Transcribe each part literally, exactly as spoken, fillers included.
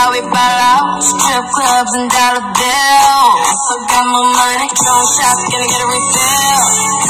while we ball out. Strip clubs and dollar bills. Forgot my money, going shop, gonna get a refill.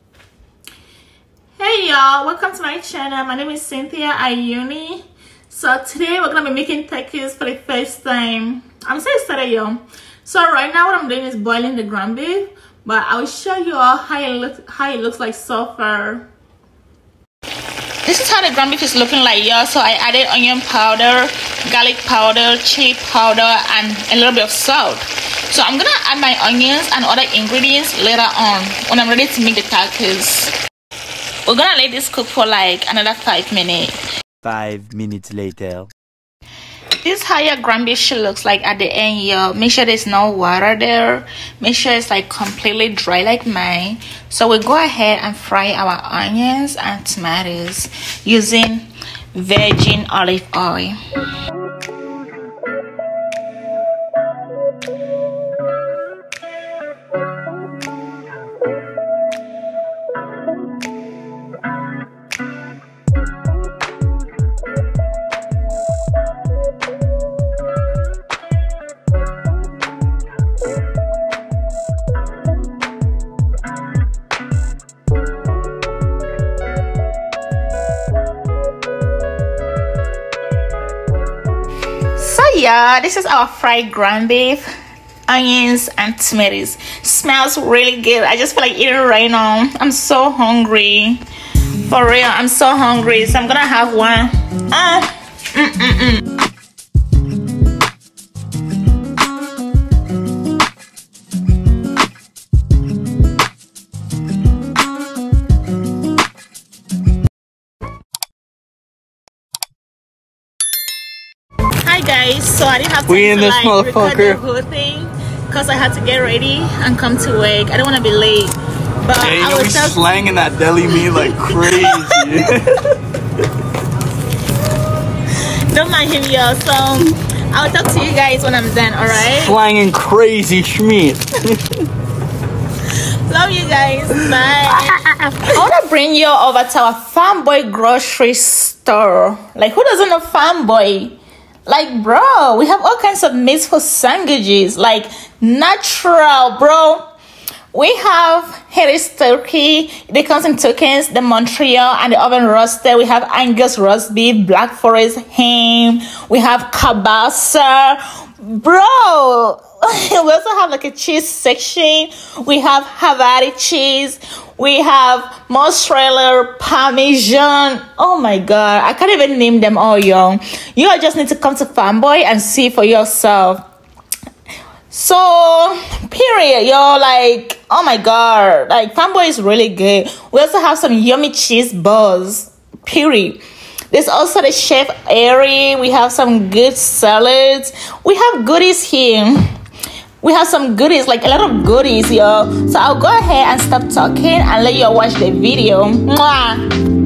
Hey y'all, welcome to my channel. My name is Cynthia Ayuni. So today we're gonna be making turkeys for the first time. I'm so excited, y'all. So right now what I'm doing is boiling the ground beef, but I will show you all how it looks how it looks like so far. This is how the ground beef is looking like, y'all. So I added onion powder, garlic powder, chili powder, and a little bit of salt. So I'm gonna add my onions and other ingredients later on when I'm ready to make the turkeys. We're gonna let this cook for like another five minutes. Five minutes later. This is how your ground beef looks like at the end, y'all. Make sure there's no water there. Make sure it's like completely dry like mine. So we'll go ahead and fry our onions and tomatoes using virgin olive oil. Yeah, this is our fried ground beef, onions and tomatoes. Smells really good. I just feel like eating right now. I'm so hungry, for real. I'm so hungry, so I'm gonna have one. Ah, mm -mm -mm. Hi guys, so I didn't have time we in to this like motherfucker. record the whole thing because I had to get ready and come to work. I don't want to be late, but yeah, you I know, was we slanging that deli meat like crazy. Don't mind him, y'all. So I'll talk to you guys when I'm done. All right? Slanging crazy schmeat. Love you guys. Bye. I want to bring you over to our Farmboy grocery store. Like, who doesn't know Farmboy? Like, bro, we have all kinds of meats for sandwiches. Like, natural, bro. We have Harris turkey. They comes in tokens, the Montreal and the oven roasted. We have Angus roast beef, Black Forest ham. We have kielbasa, bro. We also have like a cheese section. We have Havarti cheese. We have mozzarella, parmesan. Oh my god, I can't even name them all, y'all. You all just need to come to Farmboy and see for yourself. So, period, y'all. Like, oh my god, like Farmboy is really good. We also have some yummy cheese balls. Period. There's also the chef area. We have some good salads. We have goodies here. We have some goodies, like a lot of goodies, y'all. So I'll go ahead and stop talking and let you watch the video. Mwah.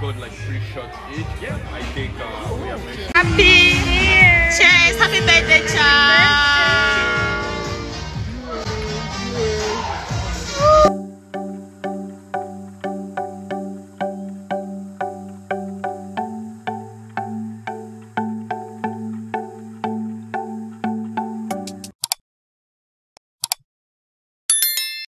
got like three shots each. Yeah, I think uh, we have made Happy! Cheers! Happy birthday, Charles!